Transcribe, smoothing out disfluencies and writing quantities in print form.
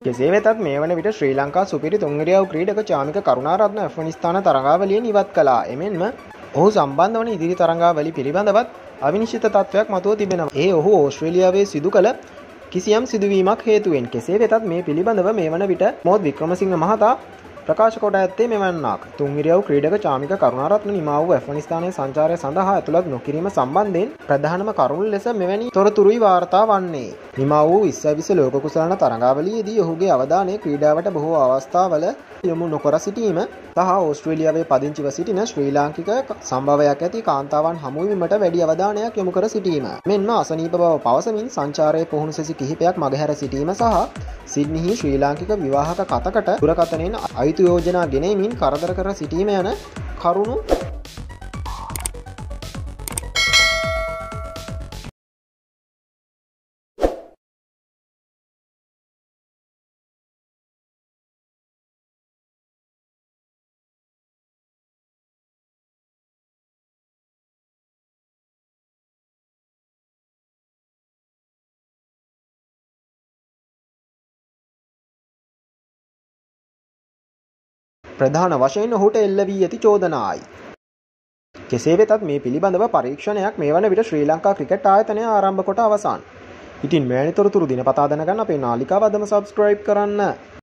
කෙසේ වෙතත් මේ වන විට ශ්‍රී ලංකා සුපිරි තුන්ගරියාවු ක්‍රීඩක චාමික කරුණාරත්න ඇෆ්ගනිස්තාන තරඟාවලියෙන් ඉවත් කළා. එමෙන්ම ඔහු සම්බන්ධ වන ඉදිරි තරඟාවලි පිළිබඳවත් අවිනිශ්චිත තත්ත්වයක් මතුව තිබෙනවා. ඒ ඔහු ඕස්ට්‍රේලියාවේ සිදු කළ කිසියම් සිදුවීමක් හේතුවෙන්. කෙසේ වෙතත් මේ පිළිබඳව මේ වන විට මොහොත් වික්‍රමසිංහ මහතා ප්‍රකාශ කොට ඇත්තේ මෙවැන්නක්. තුන්ගරියාවු ක්‍රීඩක චාමික කරුණාරත්න නිමා වූ ඇෆ්ගනිස්තානයේ සංචාරය සඳහා ඇතුළත් නොකිරීම සම්බන්ධයෙන් ප්‍රධානම කරුණු ලෙස මෙවැනි තොරතුරුයි වාර්තා වන්නේ. නිමා වූ 2020 ලෝක කුසලාන තරඟාවලියේදී ඔහුගේ අවධානය ක්‍රීඩාවට බොහෝ අවස්ථාවල යොමු නොකර සිටීම සහ ඕස්ට්‍රේලියාවේ පදිංචිව සිටින ශ්‍රී ලාංකික සම්භවයක් ඇති කාන්තාවන් හමුවීමට වැඩි අවධානයක් යොමු කර සිටීම. මෙන්ම අසනීප බව පවසමින් සංචාරයේ පුහුණු සෙසි කිහිපයක් මගහැර සිටීම සහ සිඩ්නිහි ශ්‍රී ලාංකික විවාහක කතකට දුරකථනයෙන් අයිතු යෝජනා ගෙනෙමින් කරදර කර සිටීම යන කරුණු ප්‍රධාන වශයෙන් ඔහුට එල්ල වී ඇති චෝදනායි. කෙසේ වෙතත් මේ පිළිබඳව පරීක්ෂණයක් මේ වන විට ශ්‍රී ලංකා ක්‍රිකට් ආයතනය ආරම්භ කොට අවසන්. ඉතින් මෙවැනි තොරතුරු දිනපතා දැනගන්න අපේ නාලිකාව අදම සබ්ස්ක්‍රයිබ් කරන්න.